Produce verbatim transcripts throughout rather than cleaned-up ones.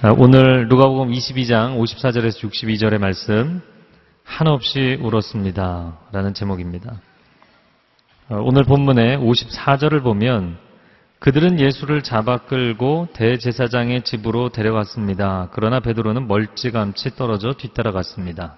오늘 누가복음 이십이 장 오십사 절에서 육십이 절의 말씀, 한없이 울었습니다 라는 제목입니다. 오늘 본문의 오십사 절을 보면 그들은 예수를 잡아 끌고 대제사장의 집으로 데려갔습니다. 그러나 베드로는 멀찌감치 떨어져 뒤따라갔습니다.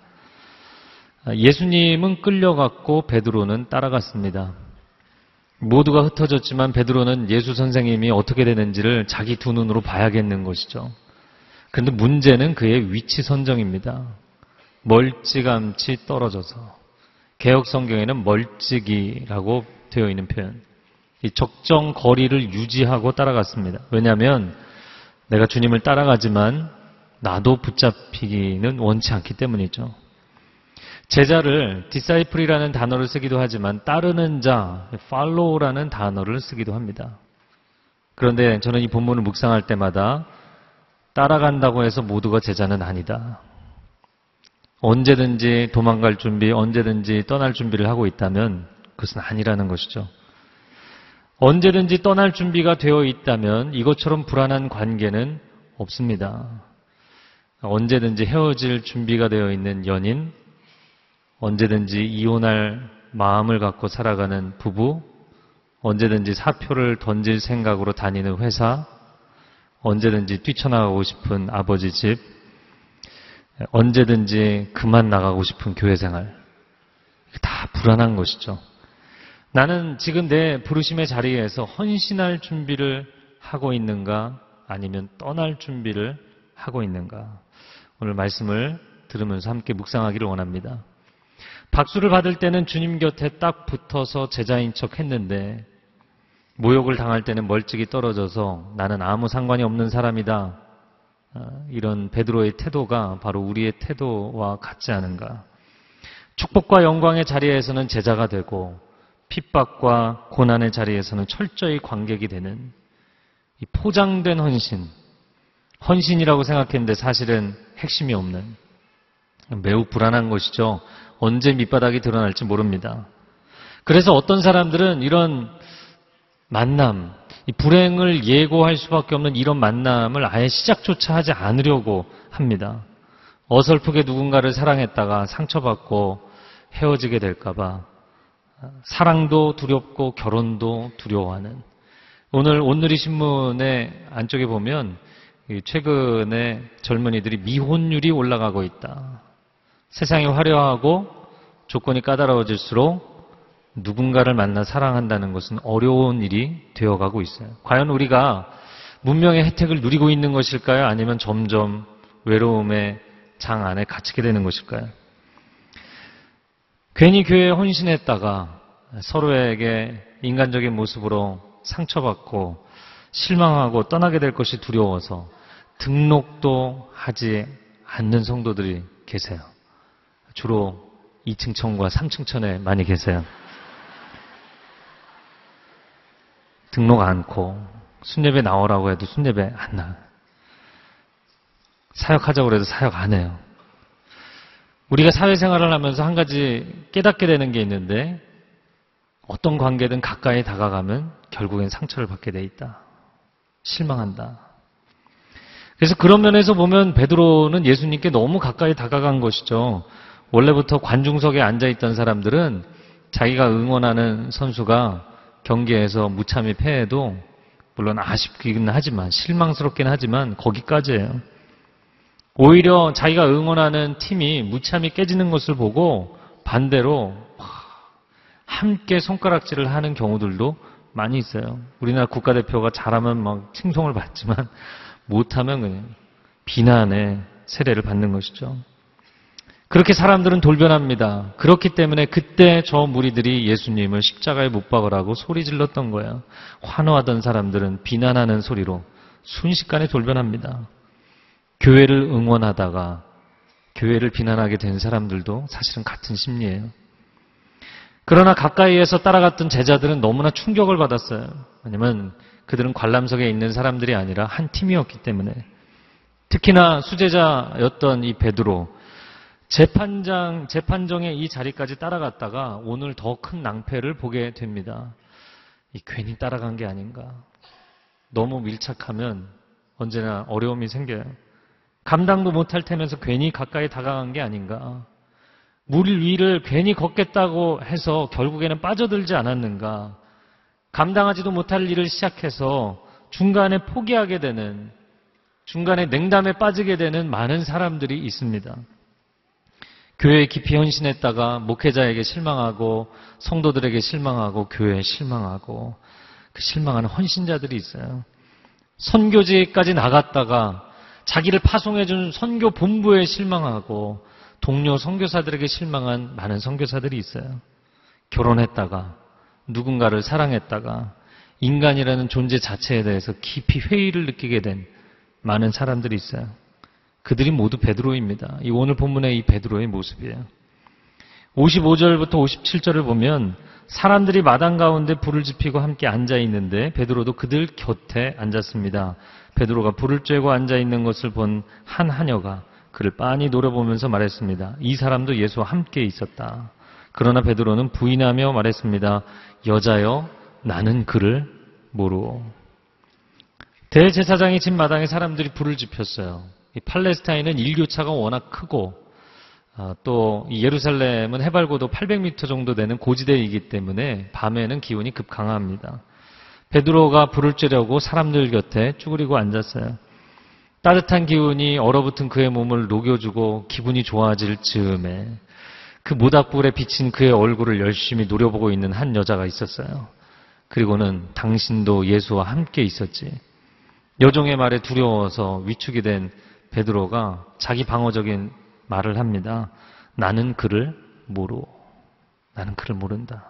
예수님은 끌려갔고 베드로는 따라갔습니다. 모두가 흩어졌지만 베드로는 예수 선생님이 어떻게 되는지를 자기 두 눈으로 봐야겠는 것이죠. 그런데 문제는 그의 위치 선정입니다. 멀찌감치 떨어져서. 개역 성경에는 멀찍이라고 되어 있는 표현. 이 적정 거리를 유지하고 따라갔습니다. 왜냐하면 내가 주님을 따라가지만 나도 붙잡히기는 원치 않기 때문이죠. 제자를 disciple이라는 단어를 쓰기도 하지만 따르는 자, follow라는 단어를 쓰기도 합니다. 그런데 저는 이 본문을 묵상할 때마다 따라간다고 해서 모두가 제자는 아니다. 언제든지 도망갈 준비, 언제든지 떠날 준비를 하고 있다면 그것은 아니라는 것이죠. 언제든지 떠날 준비가 되어 있다면 이것처럼 불안한 관계는 없습니다. 언제든지 헤어질 준비가 되어 있는 연인, 언제든지 이혼할 마음을 갖고 살아가는 부부, 언제든지 사표를 던질 생각으로 다니는 회사, 언제든지 뛰쳐나가고 싶은 아버지 집, 언제든지 그만 나가고 싶은 교회 생활. 다 불안한 것이죠. 나는 지금 내 부르심의 자리에서 헌신할 준비를 하고 있는가, 아니면 떠날 준비를 하고 있는가. 오늘 말씀을 들으면서 함께 묵상하기를 원합니다. 박수를 받을 때는 주님 곁에 딱 붙어서 제자인 척 했는데 모욕을 당할 때는 멀찍이 떨어져서 나는 아무 상관이 없는 사람이다. 이런 베드로의 태도가 바로 우리의 태도와 같지 않은가. 축복과 영광의 자리에서는 제자가 되고 핍박과 고난의 자리에서는 철저히 관객이 되는 이 포장된 헌신, 헌신이라고 생각했는데 사실은 핵심이 없는 매우 불안한 것이죠. 언제 밑바닥이 드러날지 모릅니다. 그래서 어떤 사람들은 이런 만남, 이 불행을 예고할 수밖에 없는 이런 만남을 아예 시작조차 하지 않으려고 합니다. 어설프게 누군가를 사랑했다가 상처받고 헤어지게 될까봐 사랑도 두렵고 결혼도 두려워하는. 오늘 온누리 신문의 안쪽에 보면 최근에 젊은이들이 미혼율이 올라가고 있다. 세상이 화려하고 조건이 까다로워질수록 누군가를 만나 사랑한다는 것은 어려운 일이 되어가고 있어요. 과연 우리가 문명의 혜택을 누리고 있는 것일까요? 아니면 점점 외로움의 장 안에 갇히게 되는 것일까요? 괜히 교회에 헌신했다가 서로에게 인간적인 모습으로 상처받고 실망하고 떠나게 될 것이 두려워서 등록도 하지 않는 성도들이 계세요. 주로 이 층 천과 삼 층 천에 많이 계세요. 등록 않고 순례배 나오라고 해도 순례배 안 나와요. 사역하자고 해도 사역 안 해요. 우리가 사회생활을 하면서 한 가지 깨닫게 되는 게 있는데 어떤 관계든 가까이 다가가면 결국엔 상처를 받게 돼 있다. 실망한다. 그래서 그런 면에서 보면 베드로는 예수님께 너무 가까이 다가간 것이죠. 원래부터 관중석에 앉아있던 사람들은 자기가 응원하는 선수가 경기에서 무참히 패해도 물론 아쉽긴 하지만 실망스럽긴 하지만 거기까지예요. 오히려 자기가 응원하는 팀이 무참히 깨지는 것을 보고 반대로 함께 손가락질을 하는 경우들도 많이 있어요. 우리나라 국가대표가 잘하면 막 칭송을 받지만 못하면 그냥 비난의 세례를 받는 것이죠. 그렇게 사람들은 돌변합니다. 그렇기 때문에 그때 저 무리들이 예수님을 십자가에 못 박으라고 소리 질렀던 거예요. 환호하던 사람들은 비난하는 소리로 순식간에 돌변합니다. 교회를 응원하다가 교회를 비난하게 된 사람들도 사실은 같은 심리예요. 그러나 가까이에서 따라갔던 제자들은 너무나 충격을 받았어요. 왜냐하면 그들은 관람석에 있는 사람들이 아니라 한 팀이었기 때문에. 특히나 수제자였던 이 베드로, 재판장, 재판정의 이 자리까지 따라갔다가 오늘 더 큰 낭패를 보게 됩니다. 이 괜히 따라간 게 아닌가. 너무 밀착하면 언제나 어려움이 생겨요. 감당도 못할 테면서 괜히 가까이 다가간 게 아닌가. 물 위를 괜히 걷겠다고 해서 결국에는 빠져들지 않았는가. 감당하지도 못할 일을 시작해서 중간에 포기하게 되는, 중간에 냉담에 빠지게 되는 많은 사람들이 있습니다. 교회에 깊이 헌신했다가 목회자에게 실망하고 성도들에게 실망하고 교회에 실망하고 그 실망하는 헌신자들이 있어요. 선교지까지 나갔다가 자기를 파송해준 선교 본부에 실망하고 동료 선교사들에게 실망한 많은 선교사들이 있어요. 결혼했다가 누군가를 사랑했다가 인간이라는 존재 자체에 대해서 깊이 회의를 느끼게 된 많은 사람들이 있어요. 그들이 모두 베드로입니다. 이 오늘 본문의 이 베드로의 모습이에요. 오십오 절부터 오십칠 절을 보면 사람들이 마당 가운데 불을 지피고 함께 앉아 있는데 베드로도 그들 곁에 앉았습니다. 베드로가 불을 쬐고 앉아 있는 것을 본 한 하녀가 그를 빤히 노려보면서 말했습니다. 이 사람도 예수와 함께 있었다. 그러나 베드로는 부인하며 말했습니다. 여자여, 나는 그를 모르오. 대제사장의 집 마당에 사람들이 불을 지폈어요. 이 팔레스타인은 일교차가 워낙 크고 아, 또 이 예루살렘은 해발고도 팔백 미터 정도 되는 고지대이기 때문에 밤에는 기온이 급강합니다. 베드로가 불을 쬐려고 사람들 곁에 쭈그리고 앉았어요. 따뜻한 기운이 얼어붙은 그의 몸을 녹여주고 기분이 좋아질 즈음에 그 모닥불에 비친 그의 얼굴을 열심히 노려보고 있는 한 여자가 있었어요. 그리고는 당신도 예수와 함께 있었지. 여종의 말에 두려워서 위축이 된 베드로가 자기 방어적인 말을 합니다. 나는 그를 모르오. 나는 그를 모른다.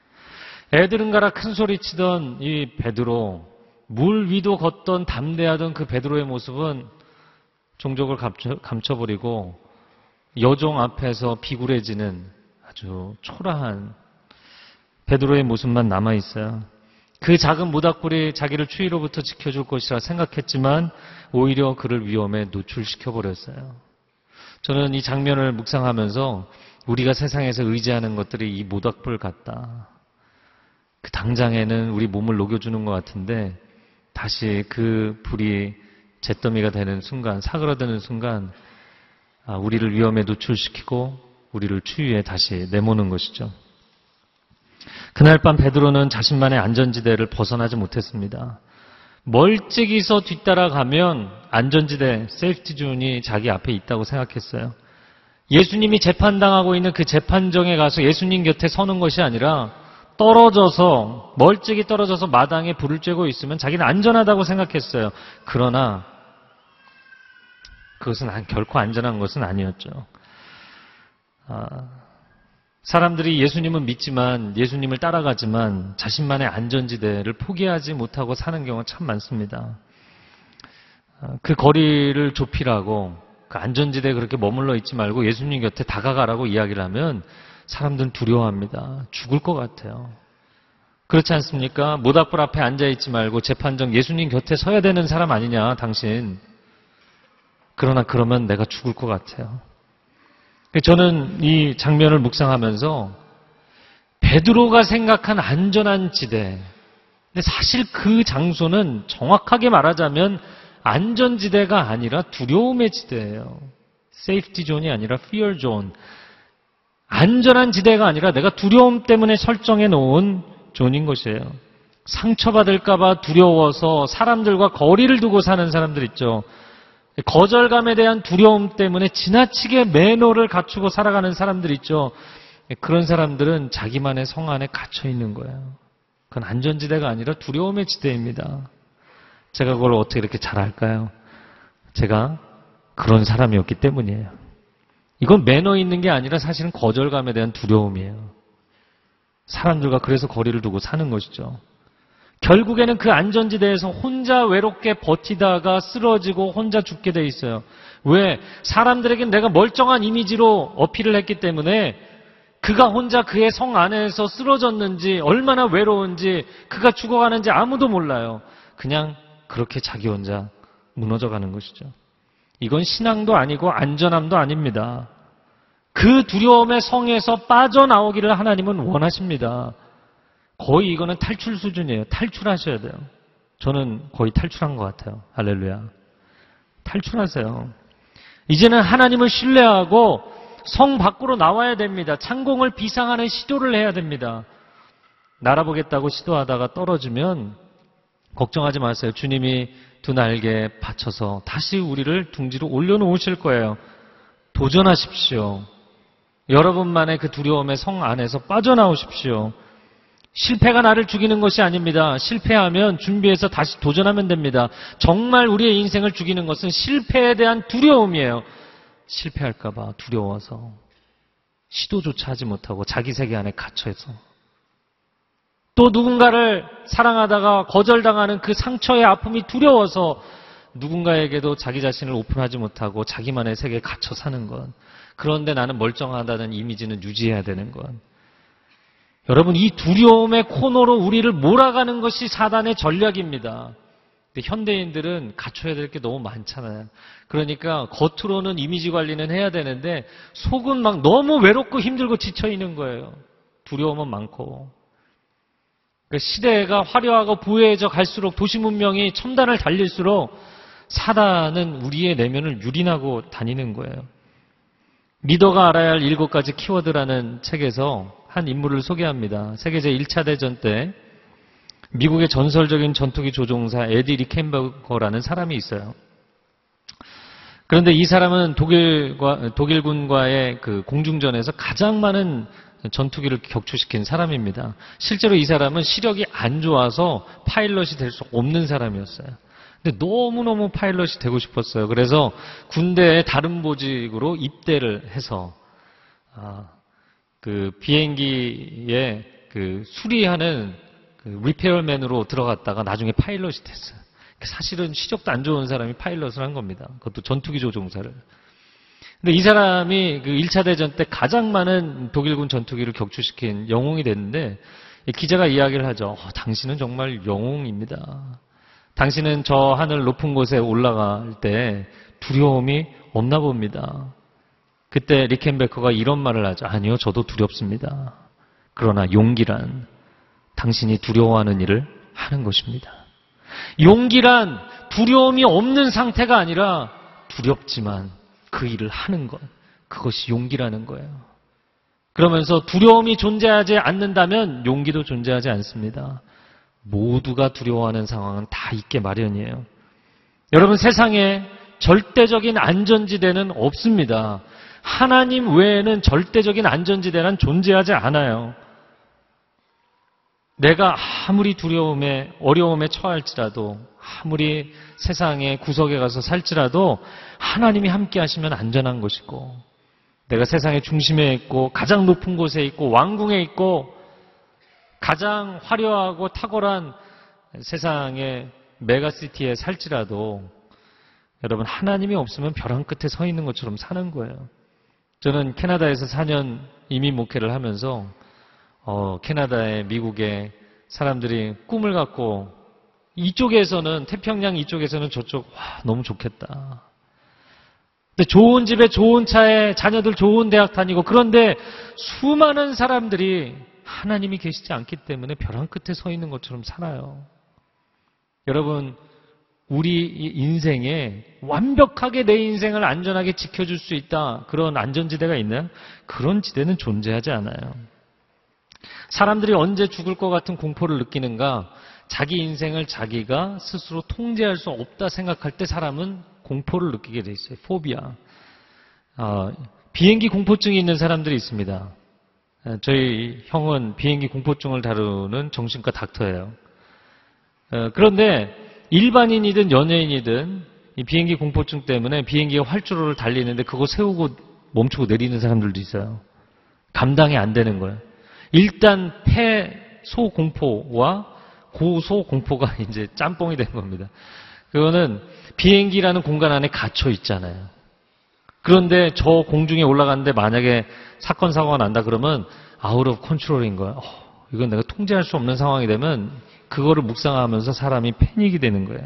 애들은 가라 큰 소리 치던 이 베드로, 물 위도 걷던 담대하던 그 베드로의 모습은 종족을 감춰, 감춰버리고 여종 앞에서 비굴해지는 아주 초라한 베드로의 모습만 남아있어요. 그 작은 모닥불이 자기를 추위로부터 지켜줄 것이라 생각했지만 오히려 그를 위험에 노출시켜버렸어요. 저는 이 장면을 묵상하면서 우리가 세상에서 의지하는 것들이 이 모닥불 같다. 그 당장에는 우리 몸을 녹여주는 것 같은데 다시 그 불이 잿더미가 되는 순간, 사그라드는 순간 우리를 위험에 노출시키고 우리를 추위에 다시 내모는 것이죠. 그날 밤 베드로는 자신만의 안전지대를 벗어나지 못했습니다. 멀찍이서 뒤따라가면 안전지대, 세이프티 존이 자기 앞에 있다고 생각했어요. 예수님이 재판당하고 있는 그 재판정에 가서 예수님 곁에 서는 것이 아니라 떨어져서, 멀찍이 떨어져서 마당에 불을 쬐고 있으면 자기는 안전하다고 생각했어요. 그러나 그것은 결코 안전한 것은 아니었죠. 아, 사람들이 예수님은 믿지만, 예수님을 따라가지만 자신만의 안전지대를 포기하지 못하고 사는 경우가 참 많습니다. 그 거리를 좁히라고, 그 안전지대에 그렇게 머물러 있지 말고 예수님 곁에 다가가라고 이야기를 하면 사람들은 두려워합니다. 죽을 것 같아요. 그렇지 않습니까? 모닥불 앞에 앉아있지 말고 재판정 예수님 곁에 서야 되는 사람 아니냐, 당신. 그러나 그러면 내가 죽을 것 같아요. 저는 이 장면을 묵상하면서 베드로가 생각한 안전한 지대, 근데 사실 그 장소는 정확하게 말하자면 안전지대가 아니라 두려움의 지대예요. 세이프티 존이 아니라 피어 존. 안전한 지대가 아니라 내가 두려움 때문에 설정해 놓은 존인 것이에요. 상처받을까 봐 두려워서 사람들과 거리를 두고 사는 사람들 있죠. 거절감에 대한 두려움 때문에 지나치게 매너를 갖추고 살아가는 사람들 있죠. 그런 사람들은 자기만의 성 안에 갇혀 있는 거예요. 그건 안전지대가 아니라 두려움의 지대입니다. 제가 그걸 어떻게 이렇게 잘 알까요? 제가 그런 사람이었기 때문이에요. 이건 매너 있는 게 아니라 사실은 거절감에 대한 두려움이에요. 사람들과 그래서 거리를 두고 사는 것이죠. 결국에는 그 안전지대에서 혼자 외롭게 버티다가 쓰러지고 혼자 죽게 돼 있어요. 왜? 사람들에겐 내가 멀쩡한 이미지로 어필을 했기 때문에 그가 혼자 그의 성 안에서 쓰러졌는지, 얼마나 외로운지, 그가 죽어가는지 아무도 몰라요. 그냥 그렇게 자기 혼자 무너져가는 것이죠. 이건 신앙도 아니고 안전함도 아닙니다. 그 두려움의 성에서 빠져나오기를 하나님은 원하십니다. 거의 이거는 탈출 수준이에요. 탈출하셔야 돼요. 저는 거의 탈출한 것 같아요. 할렐루야. 탈출하세요. 이제는 하나님을 신뢰하고 성 밖으로 나와야 됩니다. 창공을 비상하는 시도를 해야 됩니다. 날아보겠다고 시도하다가 떨어지면 걱정하지 마세요. 주님이 두 날개 받쳐서 다시 우리를 둥지로 올려놓으실 거예요. 도전하십시오. 여러분만의 그 두려움의 성 안에서 빠져나오십시오. 실패가 나를 죽이는 것이 아닙니다. 실패하면 준비해서 다시 도전하면 됩니다. 정말 우리의 인생을 죽이는 것은 실패에 대한 두려움이에요. 실패할까 봐 두려워서 시도조차 하지 못하고 자기 세계 안에 갇혀서 또 누군가를 사랑하다가 거절당하는 그 상처의 아픔이 두려워서 누군가에게도 자기 자신을 오픈하지 못하고 자기만의 세계에 갇혀 사는 것. 그런데 나는 멀쩡하다는 이미지는 유지해야 되는 것. 여러분, 이 두려움의 코너로 우리를 몰아가는 것이 사단의 전략입니다. 근데 현대인들은 갖춰야 될 게 너무 많잖아요. 그러니까 겉으로는 이미지 관리는 해야 되는데 속은 막 너무 외롭고 힘들고 지쳐 있는 거예요. 두려움은 많고. 시대가 화려하고 부유해져 갈수록 도시 문명이 첨단을 달릴수록 사단은 우리의 내면을 유린하고 다니는 거예요. 리더가 알아야 할 일곱 가지 키워드라는 책에서 한 인물을 소개합니다. 세계 제일 차 대전 때 미국의 전설적인 전투기 조종사 에디 리켄버거라는 사람이 있어요. 그런데 이 사람은 독일과, 독일군과의 그 공중전에서 가장 많은 전투기를 격추시킨 사람입니다. 실제로 이 사람은 시력이 안 좋아서 파일럿이 될 수 없는 사람이었어요. 근데 너무너무 파일럿이 되고 싶었어요. 그래서 군대의 다른 보직으로 입대를 해서 아, 그 비행기에 그 수리하는 그 리페어맨으로 들어갔다가 나중에 파일럿이 됐어요. 사실은 시력도 안 좋은 사람이 파일럿을 한 겁니다. 그것도 전투기 조종사를. 근데 이 사람이 그 일 차 대전 때 가장 많은 독일군 전투기를 격추시킨 영웅이 됐는데 기자가 이야기를 하죠. 어, 당신은 정말 영웅입니다. 당신은 저 하늘 높은 곳에 올라갈 때 두려움이 없나 봅니다. 그때 리켄베커가 이런 말을 하죠. 아니요, 저도 두렵습니다. 그러나 용기란 당신이 두려워하는 일을 하는 것입니다. 용기란 두려움이 없는 상태가 아니라 두렵지만 그 일을 하는 것, 그것이 용기라는 거예요. 그러면서 두려움이 존재하지 않는다면 용기도 존재하지 않습니다. 모두가 두려워하는 상황은 다 있게 마련이에요. 여러분, 세상에 절대적인 안전지대는 없습니다. 하나님 외에는 절대적인 안전지대는 존재하지 않아요. 내가 아무리 두려움에, 어려움에 처할지라도, 아무리 세상의 구석에 가서 살지라도 하나님이 함께 하시면 안전한 것이고, 내가 세상의 중심에 있고 가장 높은 곳에 있고 왕궁에 있고 가장 화려하고 탁월한 세상의 메가시티에 살지라도 여러분, 하나님이 없으면 벼랑 끝에 서 있는 것처럼 사는 거예요. 저는 캐나다에서 사 년 이민 목회를 하면서 어, 캐나다에, 미국에 사람들이 꿈을 갖고 이쪽에서는, 태평양 이쪽에서는 저쪽, 와, 너무 좋겠다. 근데 좋은 집에 좋은 차에 자녀들 좋은 대학 다니고, 그런데 수많은 사람들이 하나님이 계시지 않기 때문에 벼랑 끝에 서 있는 것처럼 살아요. 여러분, 우리 인생에 완벽하게 내 인생을 안전하게 지켜줄 수 있다, 그런 안전지대가 있나요? 그런 지대는 존재하지 않아요. 사람들이 언제 죽을 것 같은 공포를 느끼는가? 자기 인생을 자기가 스스로 통제할 수 없다 생각할 때 사람은 공포를 느끼게 돼 있어요. 포비아. 어, 비행기 공포증이 있는 사람들이 있습니다. 저희 형은 비행기 공포증을 다루는 정신과 닥터예요. 어, 그런데 일반인이든 연예인이든 이 비행기 공포증 때문에 비행기가 활주로를 달리는데 그거 세우고 멈추고 내리는 사람들도 있어요. 감당이 안 되는 거예요. 일단 폐소 공포와 고소 공포가 이제 짬뽕이 된 겁니다. 그거는 비행기라는 공간 안에 갇혀 있잖아요. 그런데 저 공중에 올라가는데 만약에 사건 사고가 난다 그러면 아웃 오브 컨트롤인 거예요. 어, 이건 내가 통제할 수 없는 상황이 되면 그거를 묵상하면서 사람이 패닉이 되는 거예요.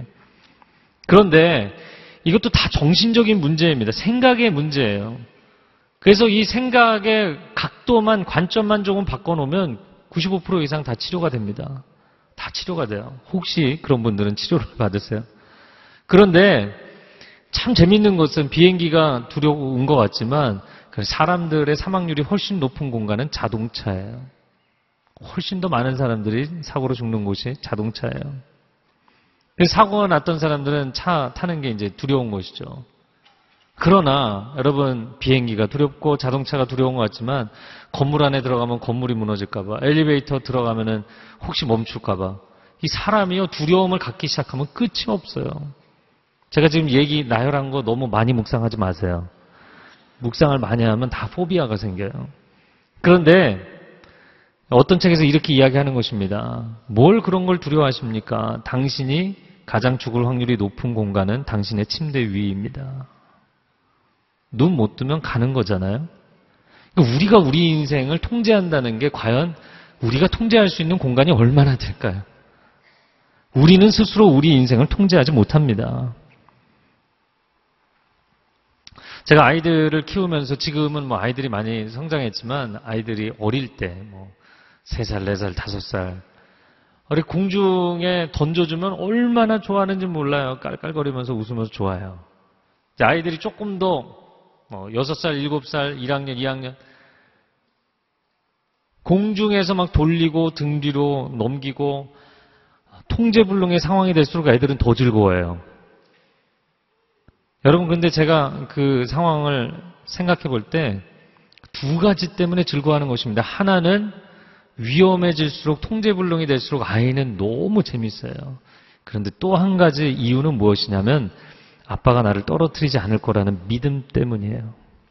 그런데 이것도 다 정신적인 문제입니다. 생각의 문제예요. 그래서 이 생각의 각도만, 관점만 조금 바꿔놓으면 구십오 퍼센트 이상 다 치료가 됩니다. 다 치료가 돼요. 혹시 그런 분들은 치료를 받으세요. 그런데 참 재밌는 것은 비행기가 두려운 것 같지만 사람들의 사망률이 훨씬 높은 공간은 자동차예요. 훨씬 더 많은 사람들이 사고로 죽는 곳이 자동차예요. 사고가 났던 사람들은 차 타는 게 이제 두려운 것이죠. 그러나 여러분, 비행기가 두렵고 자동차가 두려운 것 같지만 건물 안에 들어가면 건물이 무너질까 봐, 엘리베이터 들어가면은 혹시 멈출까 봐, 이 사람이요 두려움을 갖기 시작하면 끝이 없어요. 제가 지금 얘기 나열한 거 너무 많이 묵상하지 마세요. 묵상을 많이 하면 다 포비아가 생겨요. 그런데 어떤 책에서 이렇게 이야기하는 것입니다. 뭘 그런 걸 두려워하십니까? 당신이 가장 죽을 확률이 높은 공간은 당신의 침대 위입니다. 눈 못 뜨면 가는 거잖아요. 우리가 우리 인생을 통제한다는 게 과연 우리가 통제할 수 있는 공간이 얼마나 될까요? 우리는 스스로 우리 인생을 통제하지 못합니다. 제가 아이들을 키우면서 지금은 뭐 아이들이 많이 성장했지만 아이들이 어릴 때 뭐 세 살, 네 살, 다섯 살 우리 공중에 던져주면 얼마나 좋아하는지 몰라요. 깔깔거리면서 웃으면서 좋아해요. 아이들이 조금 더 뭐 여섯 살, 일곱 살, 일 학년, 이 학년 공중에서 막 돌리고 등 뒤로 넘기고 통제불능의 상황이 될수록 애들은 더 즐거워해요. 여러분, 근데 제가 그 상황을 생각해 볼 때 두 가지 때문에 즐거워하는 것입니다. 하나는 위험해질수록 통제불능이 될수록 아이는 너무 재밌어요. 그런데 또 한 가지 이유는 무엇이냐면 아빠가 나를 떨어뜨리지 않을 거라는 믿음 때문이에요.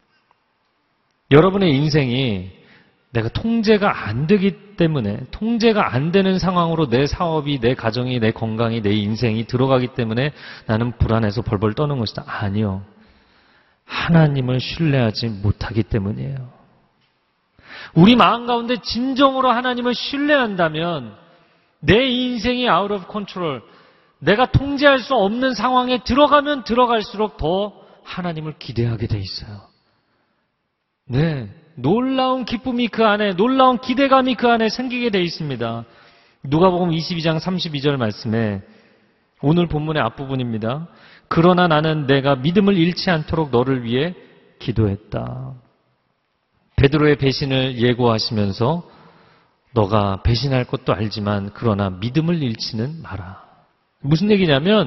여러분의 인생이 내가 통제가 안 되기 때문에, 통제가 안 되는 상황으로 내 사업이, 내 가정이, 내 건강이, 내 인생이 들어가기 때문에 나는 불안해서 벌벌 떠는 것이다. 아니요. 하나님을 신뢰하지 못하기 때문이에요. 우리 마음 가운데 진정으로 하나님을 신뢰한다면 내 인생이 out of control, 내가 통제할 수 없는 상황에 들어가면 들어갈수록 더 하나님을 기대하게 돼 있어요. 네, 놀라운 기쁨이 그 안에, 놀라운 기대감이 그 안에 생기게 돼 있습니다. 누가복음 이십이 장 삼십이 절 말씀에 오늘 본문의 앞부분입니다. 그러나 나는 내가 믿음을 잃지 않도록 너를 위해 기도했다. 베드로의 배신을 예고하시면서 너가 배신할 것도 알지만 그러나 믿음을 잃지는 마라. 무슨 얘기냐면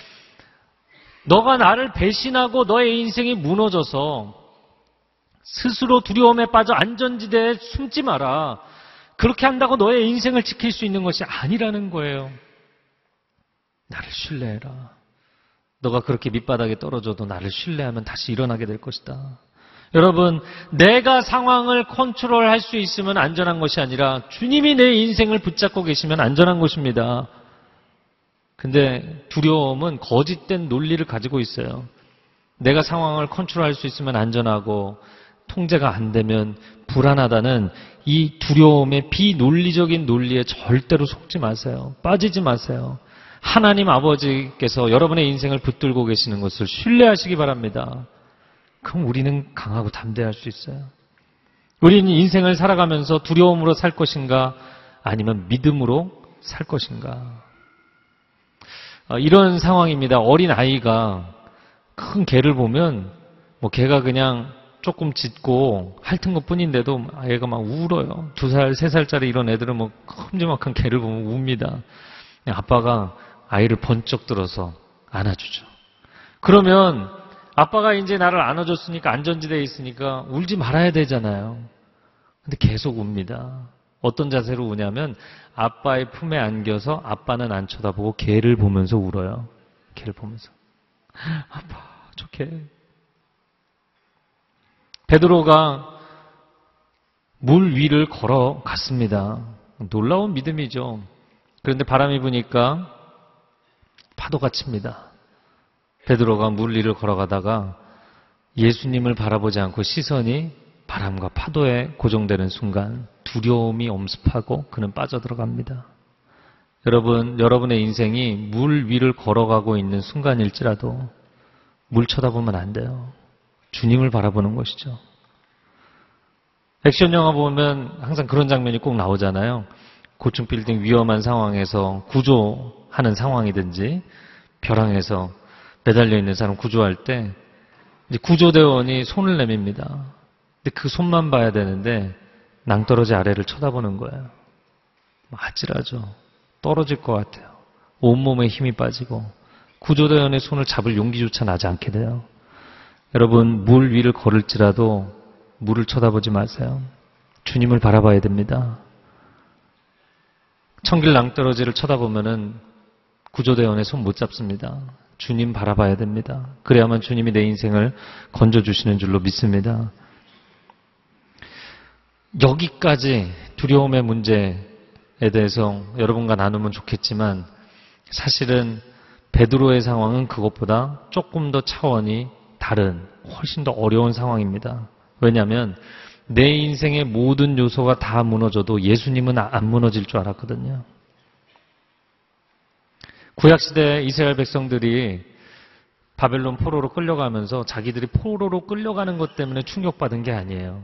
너가 나를 배신하고 너의 인생이 무너져서 스스로 두려움에 빠져 안전지대에 숨지 마라. 그렇게 한다고 너의 인생을 지킬 수 있는 것이 아니라는 거예요. 나를 신뢰해라. 너가 그렇게 밑바닥에 떨어져도 나를 신뢰하면 다시 일어나게 될 것이다. 여러분, 내가 상황을 컨트롤할 수 있으면 안전한 것이 아니라 주님이 내 인생을 붙잡고 계시면 안전한 것입니다. 근데 두려움은 거짓된 논리를 가지고 있어요. 내가 상황을 컨트롤할 수 있으면 안전하고 통제가 안 되면 불안하다는 이 두려움의 비논리적인 논리에 절대로 속지 마세요. 빠지지 마세요. 하나님 아버지께서 여러분의 인생을 붙들고 계시는 것을 신뢰하시기 바랍니다. 그럼 우리는 강하고 담대할 수 있어요. 우리는 인생을 살아가면서 두려움으로 살 것인가 아니면 믿음으로 살 것인가. 이런 상황입니다. 어린 아이가 큰 개를 보면 뭐 개가 그냥 조금 짖고 핥은 것 뿐인데도 애가 막 울어요. 두 살, 세 살짜리 이런 애들은 뭐 큼지막한 개를 보면 웁니다. 아빠가 아이를 번쩍 들어서 안아주죠. 그러면 아빠가 이제 나를 안아줬으니까 안전지대에 있으니까 울지 말아야 되잖아요. 근데 계속 웁니다. 어떤 자세로 우냐면 아빠의 품에 안겨서 아빠는 안 쳐다보고 개를 보면서 울어요. 개를 보면서. 아빠, 저 개. 베드로가 물 위를 걸어갔습니다. 놀라운 믿음이죠. 그런데 바람이 부니까 파도가 칩니다. 베드로가 물 위를 걸어가다가 예수님을 바라보지 않고 시선이 바람과 파도에 고정되는 순간 두려움이 엄습하고 그는 빠져들어갑니다. 여러분, 여러분의 인생이 물 위를 걸어가고 있는 순간일지라도 물 쳐다보면 안 돼요. 주님을 바라보는 것이죠. 액션 영화 보면 항상 그런 장면이 꼭 나오잖아요. 고층 빌딩 위험한 상황에서 구조하는 상황이든지 벼랑에서 매달려 있는 사람 구조할 때 이제 구조대원이 손을 내밉니다. 근데 그 손만 봐야 되는데 낭떠러지 아래를 쳐다보는 거예요. 아찔하죠. 떨어질 것 같아요. 온몸에 힘이 빠지고 구조대원의 손을 잡을 용기조차 나지 않게 돼요. 여러분, 물 위를 걸을지라도 물을 쳐다보지 마세요. 주님을 바라봐야 됩니다. 천길 낭떠러지를 쳐다보면은 구조대원의 손 못 잡습니다. 주님 바라봐야 됩니다. 그래야만 주님이 내 인생을 건져주시는 줄로 믿습니다. 여기까지 두려움의 문제에 대해서 여러분과 나누면 좋겠지만 사실은 베드로의 상황은 그것보다 조금 더 차원이 다른 훨씬 더 어려운 상황입니다. 왜냐하면 내 인생의 모든 요소가 다 무너져도 예수님은 안 무너질 줄 알았거든요. 구약시대 이스라엘 백성들이 바벨론 포로로 끌려가면서 자기들이 포로로 끌려가는 것 때문에 충격받은 게 아니에요.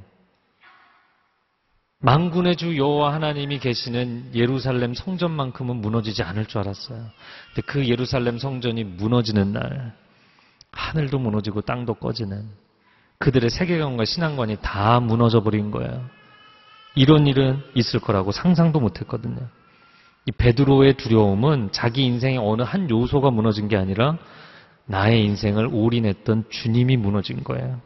만군의 주 여호와 하나님이 계시는 예루살렘 성전만큼은 무너지지 않을 줄 알았어요. 근데 그 예루살렘 성전이 무너지는 날 하늘도 무너지고 땅도 꺼지는 그들의 세계관과 신앙관이 다 무너져 버린 거예요. 이런 일은 있을 거라고 상상도 못했거든요. 이 베드로의 두려움은 자기 인생의 어느 한 요소가 무너진 게 아니라 나의 인생을 올인했던 주님이 무너진 거예요.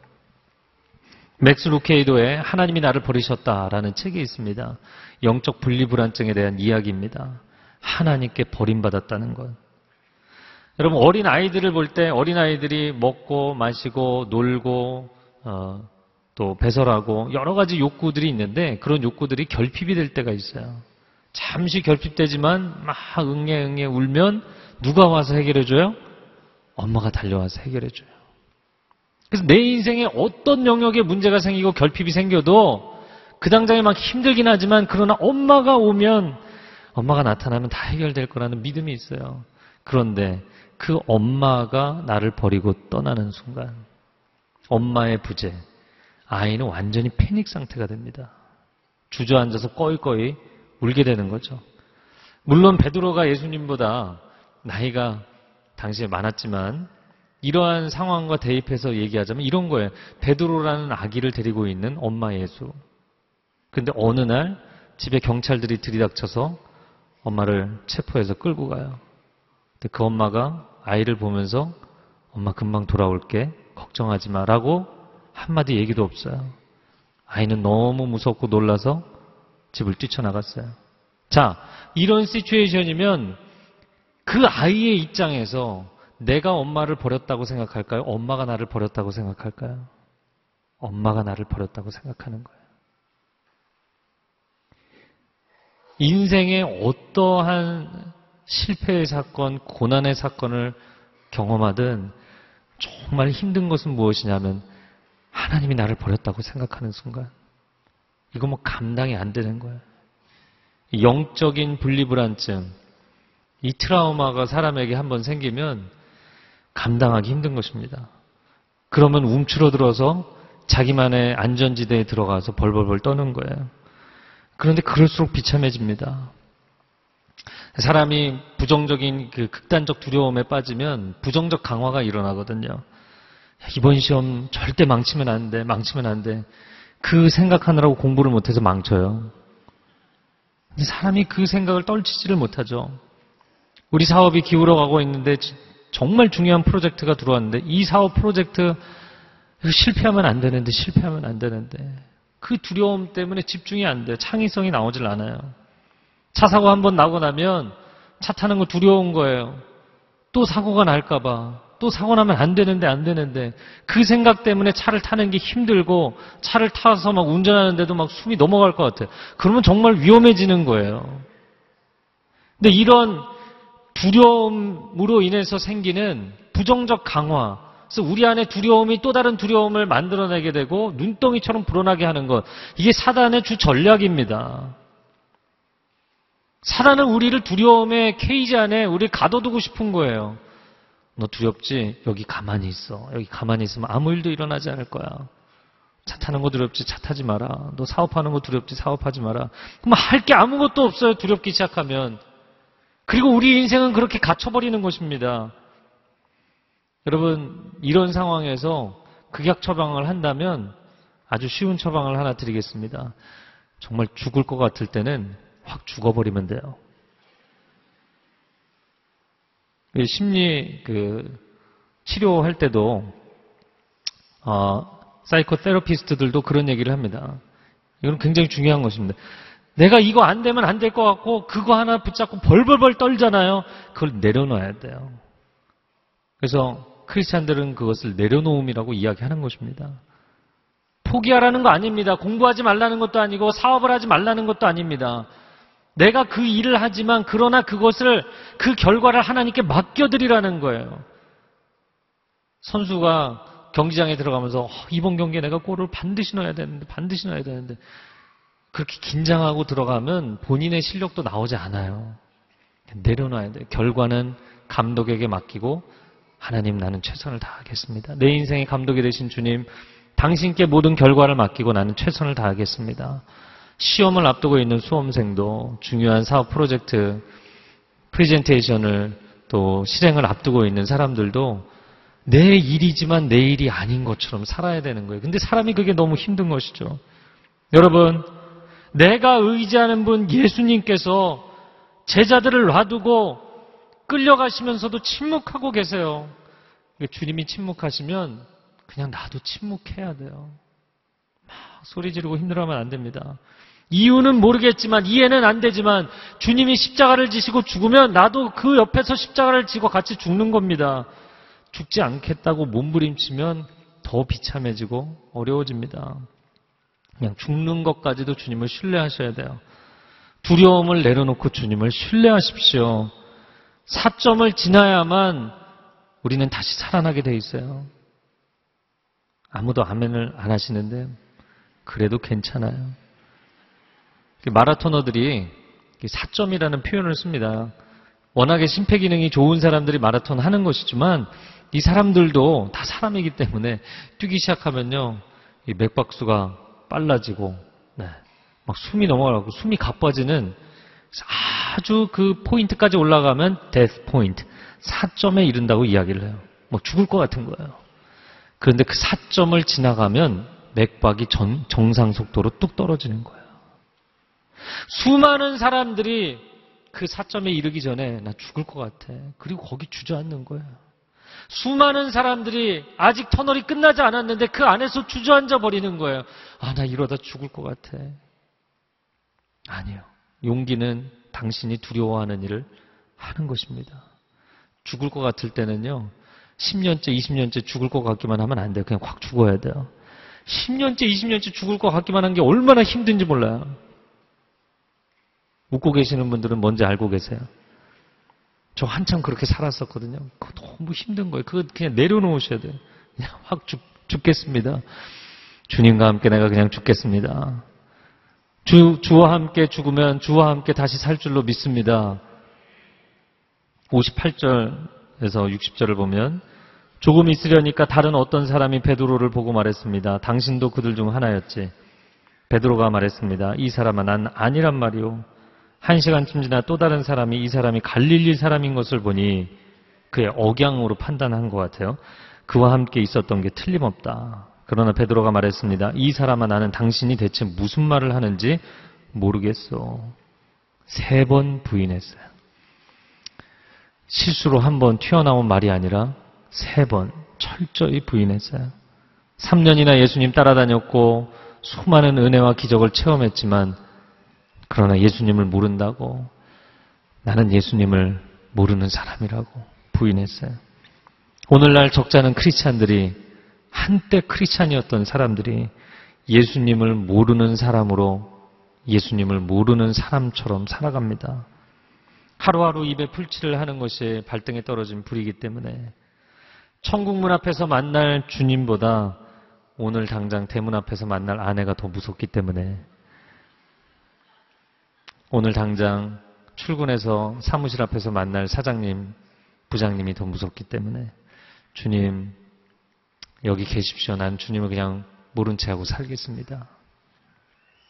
맥스 루케이도의 하나님이 나를 버리셨다라는 책이 있습니다. 영적 분리불안증에 대한 이야기입니다. 하나님께 버림받았다는 것. 여러분, 어린 아이들을 볼 때 어린 아이들이 먹고 마시고 놀고 어, 또 배설하고 여러 가지 욕구들이 있는데 그런 욕구들이 결핍이 될 때가 있어요. 잠시 결핍되지만 막 응애 응애 울면 누가 와서 해결해줘요? 엄마가 달려와서 해결해줘요. 그래서 내 인생에 어떤 영역에 문제가 생기고 결핍이 생겨도 그 당장에 막 힘들긴 하지만 그러나 엄마가 오면 엄마가 나타나면 다 해결될 거라는 믿음이 있어요. 그런데 그 엄마가 나를 버리고 떠나는 순간 엄마의 부재, 아이는 완전히 패닉 상태가 됩니다. 주저앉아서 꺼이꺼이 울게 되는 거죠. 물론 베드로가 예수님보다 나이가 당시에 많았지만 이러한 상황과 대입해서 얘기하자면 이런 거예요. 베드로라는 아기를 데리고 있는 엄마 예수. 근데 어느 날 집에 경찰들이 들이닥쳐서 엄마를 체포해서 끌고 가요. 근데 그 엄마가 아이를 보면서 엄마 금방 돌아올게. 걱정하지 마라고 한마디 얘기도 없어요. 아이는 너무 무섭고 놀라서 집을 뛰쳐나갔어요. 자, 이런 시츄에이션이면 그 아이의 입장에서 내가 엄마를 버렸다고 생각할까요? 엄마가 나를 버렸다고 생각할까요? 엄마가 나를 버렸다고 생각하는 거예요. 인생의 어떠한 실패의 사건, 고난의 사건을 경험하든 정말 힘든 것은 무엇이냐면 하나님이 나를 버렸다고 생각하는 순간 이거 뭐 감당이 안 되는 거예요. 영적인 분리불안증, 이 트라우마가 사람에게 한번 생기면 감당하기 힘든 것입니다. 그러면 움츠러들어서 자기만의 안전지대에 들어가서 벌벌벌 떠는 거예요. 그런데 그럴수록 비참해집니다. 사람이 부정적인 그 극단적 두려움에 빠지면 부정적 강화가 일어나거든요. 이번 시험 절대 망치면 안 돼, 망치면 안 돼. 그 생각하느라고 공부를 못해서 망쳐요. 근데 사람이 그 생각을 떨치지를 못하죠. 우리 사업이 기울어가고 있는데 정말 중요한 프로젝트가 들어왔는데 이 사업 프로젝트 실패하면 안 되는데 실패하면 안 되는데 그 두려움 때문에 집중이 안 돼요. 창의성이 나오질 않아요. 차 사고 한번 나고 나면 차 타는 거 두려운 거예요. 또 사고가 날까 봐. 또 사고 나면 안 되는데 안 되는데 그 생각 때문에 차를 타는 게 힘들고 차를 타서 막 운전하는데도 막 숨이 넘어갈 것 같아요. 그러면 정말 위험해지는 거예요. 근데 이런 두려움으로 인해서 생기는 부정적 강화, 그래서 우리 안에 두려움이 또 다른 두려움을 만들어내게 되고 눈덩이처럼 불어나게 하는 것, 이게 사단의 주 전략입니다. 사단은 우리를 두려움의 케이지 안에 우리를 가둬두고 싶은 거예요. 너 두렵지? 여기 가만히 있어. 여기 가만히 있으면 아무 일도 일어나지 않을 거야. 차 타는 거 두렵지? 차 타지 마라. 너 사업하는 거 두렵지? 사업하지 마라. 그럼 할 게 아무것도 없어요. 두렵기 시작하면. 그리고 우리 인생은 그렇게 갇혀버리는 것입니다. 여러분, 이런 상황에서 극약 처방을 한다면 아주 쉬운 처방을 하나 드리겠습니다. 정말 죽을 것 같을 때는 확 죽어버리면 돼요. 심리 그 치료할 때도 어, 사이코테라피스트들도 그런 얘기를 합니다. 이건 굉장히 중요한 것입니다. 내가 이거 안 되면 안 될 것 같고 그거 하나 붙잡고 벌벌벌 떨잖아요. 그걸 내려놔야 돼요. 그래서 크리스찬들은 그것을 내려놓음이라고 이야기하는 것입니다. 포기하라는 거 아닙니다. 공부하지 말라는 것도 아니고 사업을 하지 말라는 것도 아닙니다. 내가 그 일을 하지만 그러나 그것을 그 결과를 하나님께 맡겨드리라는 거예요. 선수가 경기장에 들어가면서 어, 이번 경기에 내가 골을 반드시 넣어야 되는데 반드시 넣어야 되는데 그렇게 긴장하고 들어가면 본인의 실력도 나오지 않아요. 내려놔야 돼요. 결과는 감독에게 맡기고 하나님 나는 최선을 다하겠습니다. 내 인생의 감독이 되신 주님 당신께 모든 결과를 맡기고 나는 최선을 다하겠습니다. 시험을 앞두고 있는 수험생도 중요한 사업 프로젝트 프레젠테이션을 또 실행을 앞두고 있는 사람들도 내 일이지만 내 일이 아닌 것처럼 살아야 되는 거예요. 근데 사람이 그게 너무 힘든 것이죠. 여러분, 내가 의지하는 분 예수님께서 제자들을 놔두고 끌려가시면서도 침묵하고 계세요. 주님이 침묵하시면 그냥 나도 침묵해야 돼요. 막 소리 지르고 힘들어하면 안 됩니다. 이유는 모르겠지만 이해는 안 되지만 주님이 십자가를 지시고 죽으면 나도 그 옆에서 십자가를 지고 같이 죽는 겁니다. 죽지 않겠다고 몸부림치면 더 비참해지고 어려워집니다. 그냥 죽는 것까지도 주님을 신뢰하셔야 돼요. 두려움을 내려놓고 주님을 신뢰하십시오. 사점을 지나야만 우리는 다시 살아나게 돼 있어요. 아무도 아멘을 안 하시는데 그래도 괜찮아요. 마라토너들이 사점이라는 표현을 씁니다. 워낙에 심폐기능이 좋은 사람들이 마라톤 하는 것이지만 이 사람들도 다 사람이기 때문에 뛰기 시작하면요, 이 맥박수가 빨라지고, 네, 막 숨이 넘어가고 숨이 가빠지는 아주 그 포인트까지 올라가면 데스 포인트, 사점에 이른다고 이야기를 해요. 뭐 죽을 것 같은 거예요. 그런데 그 사점을 지나가면 맥박이 전, 정상 속도로 뚝 떨어지는 거예요. 수많은 사람들이 그 사점에 이르기 전에 나 죽을 것 같아. 그리고 거기 주저앉는 거예요. 수많은 사람들이 아직 터널이 끝나지 않았는데 그 안에서 주저앉아 버리는 거예요. 아, 나 이러다 죽을 것 같아. 아니요. 용기는 당신이 두려워하는 일을 하는 것입니다. 죽을 것 같을 때는요, 십 년째, 이십 년째 죽을 것 같기만 하면 안 돼요. 그냥 확 죽어야 돼요. 십 년째, 이십 년째 죽을 것 같기만 한 게 얼마나 힘든지 몰라요. 웃고 계시는 분들은 뭔지 알고 계세요? 저 한참 그렇게 살았었거든요. 그거 너무 힘든 거예요. 그거 그냥 내려놓으셔야 돼요. 그냥 확 죽, 죽겠습니다. 주님과 함께 내가 그냥 죽겠습니다. 주, 주와 함께 죽으면 주와 함께 다시 살 줄로 믿습니다. 오십팔 절에서 육십 절을 보면 조금 있으려니까 다른 어떤 사람이 베드로를 보고 말했습니다. 당신도 그들 중 하나였지. 베드로가 말했습니다. 이 사람아, 난 아니란 말이오. 한 시간쯤 지나 또 다른 사람이 이 사람이 갈릴리 사람인 것을 보니 그의 억양으로 판단한 것 같아요. 그와 함께 있었던 게 틀림없다. 그러나 베드로가 말했습니다. 이 사람아, 나는 당신이 대체 무슨 말을 하는지 모르겠어. 세 번 부인했어요. 실수로 한 번 튀어나온 말이 아니라 세 번 철저히 부인했어요. 삼 년이나 예수님 따라다녔고 수많은 은혜와 기적을 체험했지만 그러나 예수님을 모른다고, 나는 예수님을 모르는 사람이라고 부인했어요. 오늘날 적잖은 크리스찬들이, 한때 크리스찬이었던 사람들이 예수님을 모르는 사람으로 예수님을 모르는 사람처럼 살아갑니다. 하루하루 입에 풀칠을 하는 것이 발등에 떨어진 불이기 때문에 천국 문 앞에서 만날 주님보다 오늘 당장 대문 앞에서 만날 아내가 더 무섭기 때문에 오늘 당장 출근해서 사무실 앞에서 만날 사장님, 부장님이 더 무섭기 때문에 주님, 여기 계십시오. 난 주님을 그냥 모른 채 하고 살겠습니다.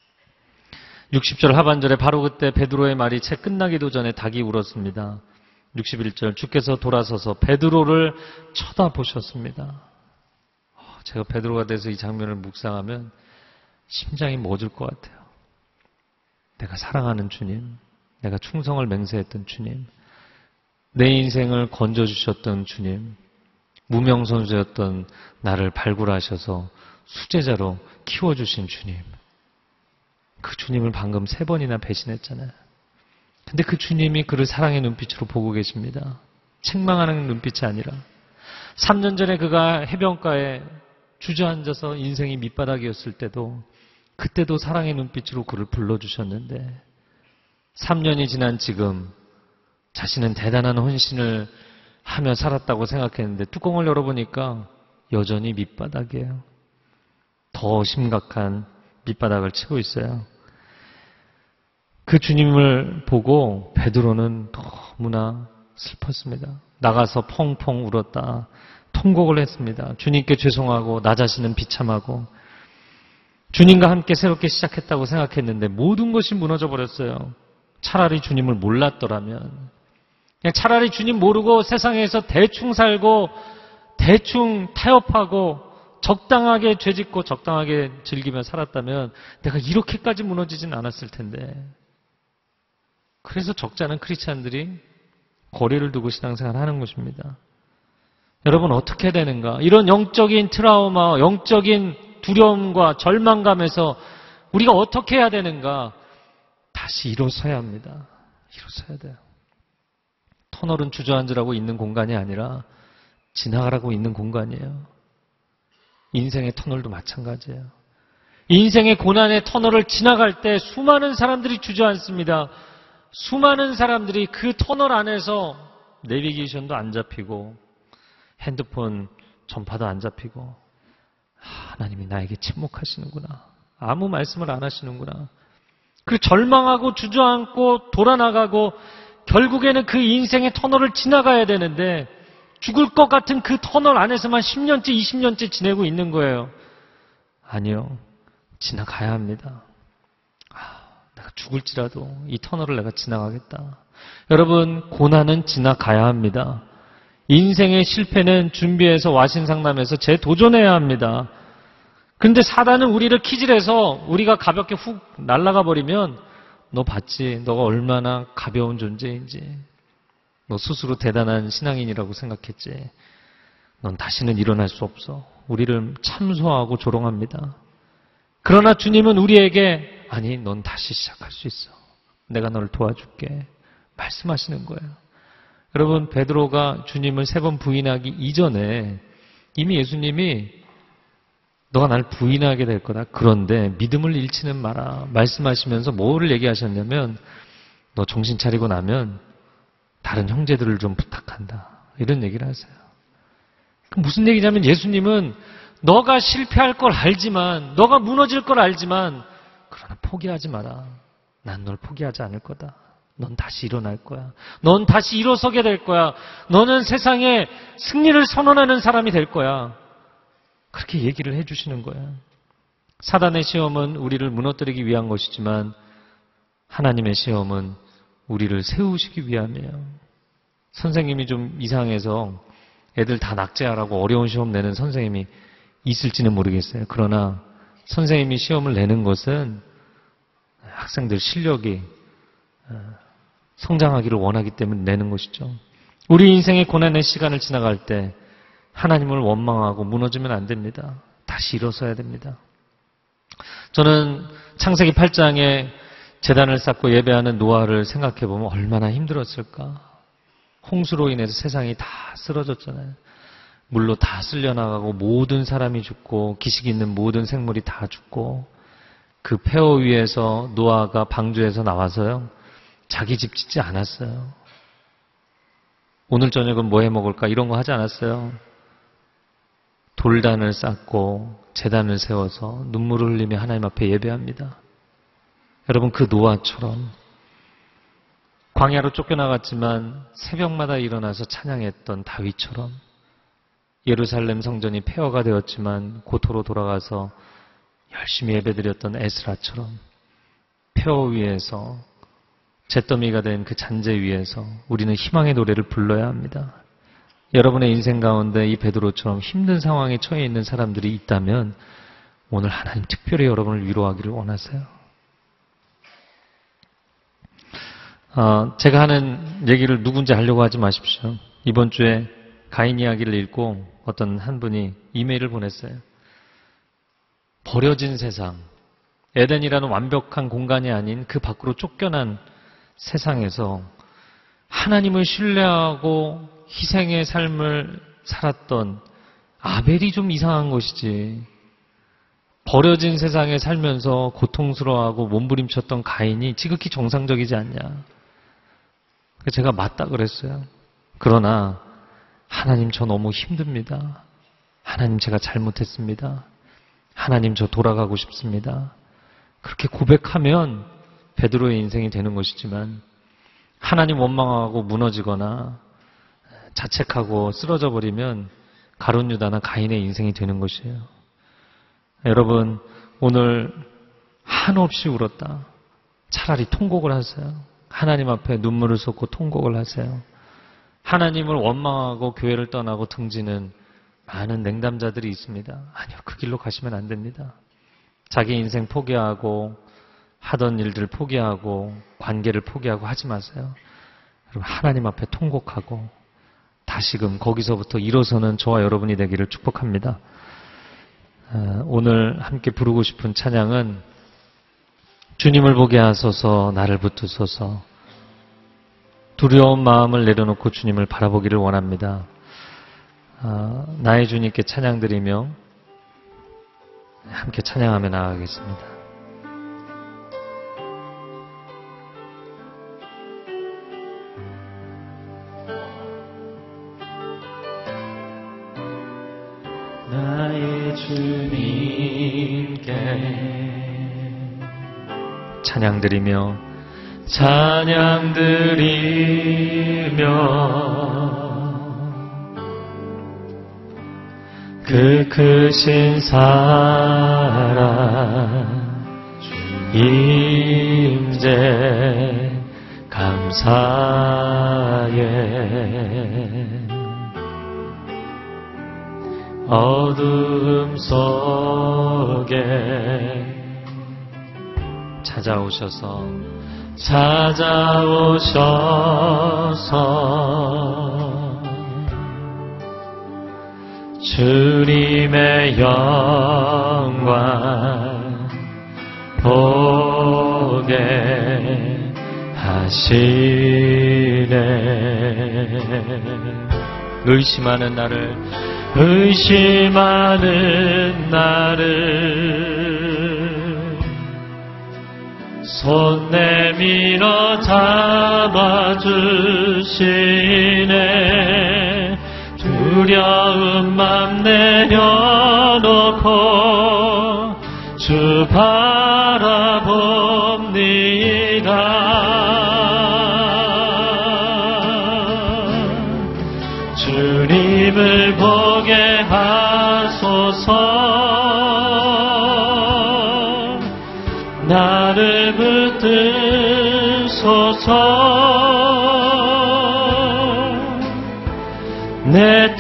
육십 절 하반절에 바로 그때 베드로의 말이 채 끝나기도 전에 닭이 울었습니다. 육십일 절 주께서 돌아서서 베드로를 쳐다보셨습니다. 제가 베드로가 돼서 이 장면을 묵상하면 심장이 멎을 것 같아요. 내가 사랑하는 주님, 내가 충성을 맹세했던 주님, 내 인생을 건져주셨던 주님, 무명선수였던 나를 발굴하셔서 수제자로 키워주신 주님, 그 주님을 방금 세 번이나 배신했잖아요. 근데 그 주님이 그를 사랑의 눈빛으로 보고 계십니다. 책망하는 눈빛이 아니라. 삼 년 전에 그가 해변가에 주저앉아서 인생이 밑바닥이었을 때도 그때도 사랑의 눈빛으로 그를 불러주셨는데 삼 년이 지난 지금 자신은 대단한 헌신을 하며 살았다고 생각했는데 뚜껑을 열어보니까 여전히 밑바닥이에요. 더 심각한 밑바닥을 치고 있어요. 그 주님을 보고 베드로는 너무나 슬펐습니다. 나가서 펑펑 울었다. 통곡을 했습니다. 주님께 죄송하고 나 자신은 비참하고 주님과 함께 새롭게 시작했다고 생각했는데 모든 것이 무너져 버렸어요. 차라리 주님을 몰랐더라면, 그냥 차라리 주님 모르고 세상에서 대충 살고 대충 타협하고 적당하게 죄짓고 적당하게 즐기며 살았다면 내가 이렇게까지 무너지진 않았을 텐데. 그래서 적잖은 크리스찬들이 거리를 두고 신앙생활 하는 것입니다. 여러분 어떻게 해야 되는가? 이런 영적인 트라우마, 영적인 두려움과 절망감에서 우리가 어떻게 해야 되는가? 다시 일어서야 합니다. 일어서야 돼요. 터널은 주저앉으라고 있는 공간이 아니라 지나가라고 있는 공간이에요. 인생의 터널도 마찬가지예요. 인생의 고난의 터널을 지나갈 때 수많은 사람들이 주저앉습니다. 수많은 사람들이 그 터널 안에서 내비게이션도 안 잡히고 핸드폰 전파도 안 잡히고 하나님이 나에게 침묵하시는구나. 아무 말씀을 안 하시는구나. 그 절망하고 주저앉고 돌아나가고 결국에는 그 인생의 터널을 지나가야 되는데 죽을 것 같은 그 터널 안에서만 십 년째, 이십 년째 지내고 있는 거예요. 아니요. 지나가야 합니다. 아, 내가 죽을지라도 이 터널을 내가 지나가겠다. 여러분, 고난은 지나가야 합니다. 인생의 실패는 준비해서 와신상담해서 재도전해야 합니다. 근데 사단은 우리를 키질해서 우리가 가볍게 훅 날아가 버리면 너 봤지? 너가 얼마나 가벼운 존재인지. 너 스스로 대단한 신앙인이라고 생각했지. 넌 다시는 일어날 수 없어. 우리를 참소하고 조롱합니다. 그러나 주님은 우리에게 아니, 넌 다시 시작할 수 있어. 내가 너를 도와줄게. 말씀하시는 거예요. 여러분, 베드로가 주님을 세 번 부인하기 이전에 이미 예수님이 너가 날 부인하게 될 거다. 그런데 믿음을 잃지는 마라. 말씀하시면서 뭐를 얘기하셨냐면 너 정신 차리고 나면 다른 형제들을 좀 부탁한다. 이런 얘기를 하세요. 무슨 얘기냐면 예수님은 너가 실패할 걸 알지만, 너가 무너질 걸 알지만, 그러나 포기하지 마라. 난 널 포기하지 않을 거다. 넌 다시 일어날 거야. 넌 다시 일어서게 될 거야. 너는 세상에 승리를 선언하는 사람이 될 거야. 그렇게 얘기를 해주시는 거야. 사단의 시험은 우리를 무너뜨리기 위한 것이지만 하나님의 시험은 우리를 세우시기 위함이에요. 선생님이 좀 이상해서 애들 다 낙제하라고 어려운 시험 내는 선생님이 있을지는 모르겠어요. 그러나 선생님이 시험을 내는 것은 학생들 실력이 성장하기를 원하기 때문에 내는 것이죠. 우리 인생의 고난의 시간을 지나갈 때 하나님을 원망하고 무너지면 안 됩니다. 다시 일어서야 됩니다. 저는 창세기 팔 장에 제단을 쌓고 예배하는 노아를 생각해 보면 얼마나 힘들었을까. 홍수로 인해서 세상이 다 쓰러졌잖아요. 물로 다 쓸려나가고 모든 사람이 죽고 기식 있는 모든 생물이 다 죽고 그 폐허 위에서 노아가 방주에서 나와서요. 자기 집 짓지 않았어요. 오늘 저녁은 뭐 해 먹을까 이런 거 하지 않았어요. 돌단을 쌓고 제단을 세워서 눈물을 흘리며 하나님 앞에 예배합니다. 여러분, 그 노아처럼 광야로 쫓겨나갔지만 새벽마다 일어나서 찬양했던 다윗처럼 예루살렘 성전이 폐허가 되었지만 고토로 돌아가서 열심히 예배드렸던 에스라처럼 폐허 위에서 잿더미가 된 그 잔재 위에서 우리는 희망의 노래를 불러야 합니다. 여러분의 인생 가운데 이 베드로처럼 힘든 상황에 처해 있는 사람들이 있다면 오늘 하나님 특별히 여러분을 위로하기를 원하세요. 어, 제가 하는 얘기를 누군지 하려고 하지 마십시오. 이번 주에 가인 이야기를 읽고 어떤 한 분이 이메일을 보냈어요. 버려진 세상, 에덴이라는 완벽한 공간이 아닌 그 밖으로 쫓겨난 세상에서 하나님을 신뢰하고 희생의 삶을 살았던 아벨이 좀 이상한 것이지, 버려진 세상에 살면서 고통스러워하고 몸부림쳤던 가인이 지극히 정상적이지 않냐. 제가 맞다 그랬어요. 그러나 하나님 저 너무 힘듭니다. 하나님 제가 잘못했습니다. 하나님 저 돌아가고 싶습니다. 그렇게 고백하면 베드로의 인생이 되는 것이지만, 하나님 원망하고 무너지거나 자책하고 쓰러져 버리면 가룟 유다나 가인의 인생이 되는 것이에요. 여러분, 오늘 한없이 울었다. 차라리 통곡을 하세요. 하나님 앞에 눈물을 쏟고 통곡을 하세요. 하나님을 원망하고 교회를 떠나고 등지는 많은 냉담자들이 있습니다. 아니요, 그 길로 가시면 안 됩니다. 자기 인생 포기하고 하던 일들 포기하고 관계를 포기하고 하지 마세요. 여러분, 하나님 앞에 통곡하고 다시금 거기서부터 일어서는 저와 여러분이 되기를 축복합니다. 오늘 함께 부르고 싶은 찬양은 주님을 보게 하소서, 나를 붙드소서. 두려운 마음을 내려놓고 주님을 바라보기를 원합니다. 나의 주님께 찬양드리며 함께 찬양하며 나아가겠습니다. 나의 주님께 찬양드리며 찬양드리며 그 크신 사랑 임재 감사해. 어두움 속에 찾아오셔서 찾아오셔서 주님의 영광 보게 하시네. 의심하는 나를 의심하는 나를 손 내밀어 잡아주시네. 두려운 맘 내려놓고 주 바라봅니다. 주님을 보게 하소서. 나를 붙드소서. 내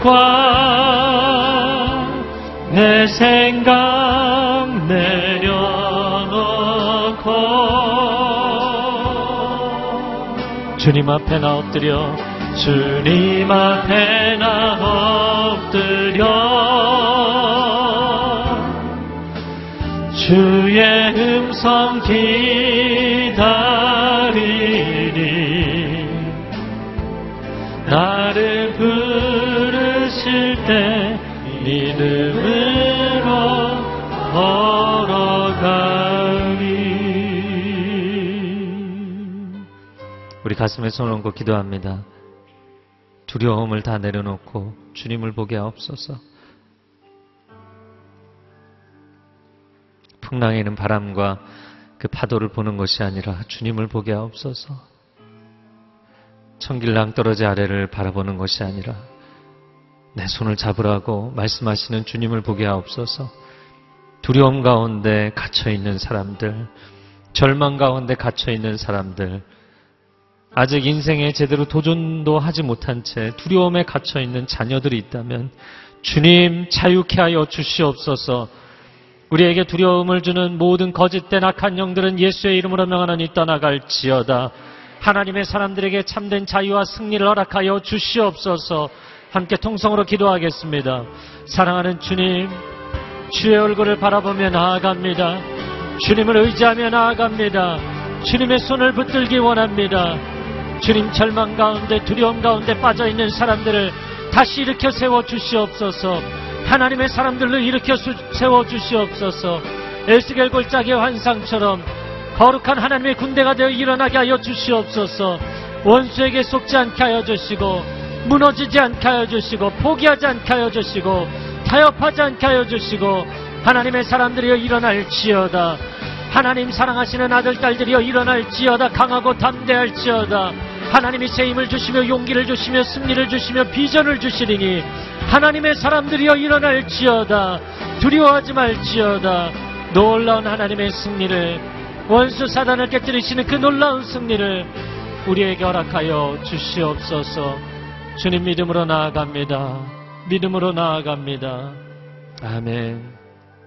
뜻과 내 생각 내려놓고 주님 앞에 나 엎드려 주님 앞에 나 엎드려 주의 음성 기다리니. 나를 부르실 때 믿음으로 걸어가리. 우리 가슴에 손을 얹고 기도합니다. 두려움을 다 내려놓고 주님을 보게 하옵소서. 풍랑에는 바람과 그 파도를 보는 것이 아니라 주님을 보게 하옵소서. 천길랑 떨어지 아래를 바라보는 것이 아니라 내 손을 잡으라고 말씀하시는 주님을 보게 하옵소서. 두려움 가운데 갇혀있는 사람들, 절망 가운데 갇혀있는 사람들, 아직 인생에 제대로 도전도 하지 못한 채 두려움에 갇혀 있는 자녀들이 있다면 주님 자유케 하여 주시옵소서. 우리에게 두려움을 주는 모든 거짓된 악한 영들은 예수의 이름으로 명하노니 떠나갈지어다. 하나님의 사람들에게 참된 자유와 승리를 허락하여 주시옵소서. 함께 통성으로 기도하겠습니다. 사랑하는 주님, 주의 얼굴을 바라보며 나아갑니다. 주님을 의지하며 나아갑니다. 주님의 손을 붙들기 원합니다. 주님, 절망 가운데 두려움 가운데 빠져있는 사람들을 다시 일으켜 세워 주시옵소서. 하나님의 사람들로 일으켜 세워 주시옵소서. 에스겔 골짜기의 환상처럼 거룩한 하나님의 군대가 되어 일어나게 하여 주시옵소서. 원수에게 속지 않게 하여 주시고 무너지지 않게 하여 주시고 포기하지 않게 하여 주시고 타협하지 않게 하여 주시고 하나님의 사람들이여 일어날지어다. 하나님 사랑하시는 아들 딸들이여 일어날지어다. 강하고 담대할지어다. 하나님이 새 힘을 주시며 용기를 주시며 승리를 주시며 비전을 주시리니 하나님의 사람들이여 일어날지어다. 두려워하지 말지어다. 놀라운 하나님의 승리를, 원수 사단을 깨뜨리시는 그 놀라운 승리를 우리에게 허락하여 주시옵소서. 주님, 믿음으로 나아갑니다. 믿음으로 나아갑니다. 아멘.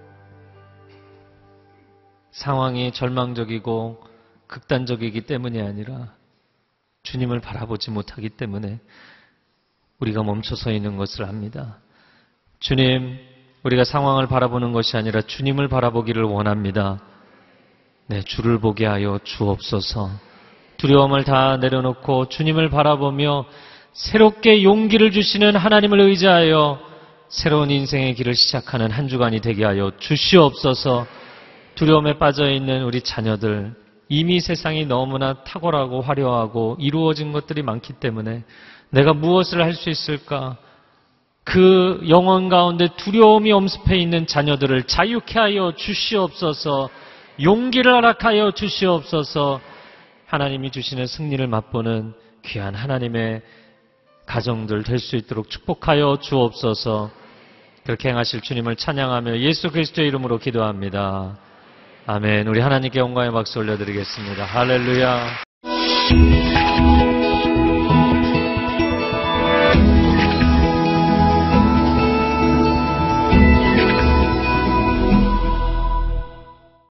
상황이 절망적이고 극단적이기 때문이 아니라 주님을 바라보지 못하기 때문에 우리가 멈춰서 있는 것을 압니다. 주님, 우리가 상황을 바라보는 것이 아니라 주님을 바라보기를 원합니다. 네, 주를 보게 하여 주옵소서. 두려움을 다 내려놓고 주님을 바라보며 새롭게 용기를 주시는 하나님을 의지하여 새로운 인생의 길을 시작하는 한 주간이 되게 하여 주시옵소서. 두려움에 빠져있는 우리 자녀들, 이미 세상이 너무나 탁월하고 화려하고 이루어진 것들이 많기 때문에 내가 무엇을 할 수 있을까? 그 영혼 가운데 두려움이 엄습해 있는 자녀들을 자유케 하여 주시옵소서. 용기를 허락하여 주시옵소서. 하나님이 주시는 승리를 맛보는 귀한 하나님의 가정들 될 수 있도록 축복하여 주옵소서. 그렇게 행하실 주님을 찬양하며 예수 그리스도의 이름으로 기도합니다. 아멘. 우리 하나님께 영광의 박수 올려드리겠습니다. 할렐루야.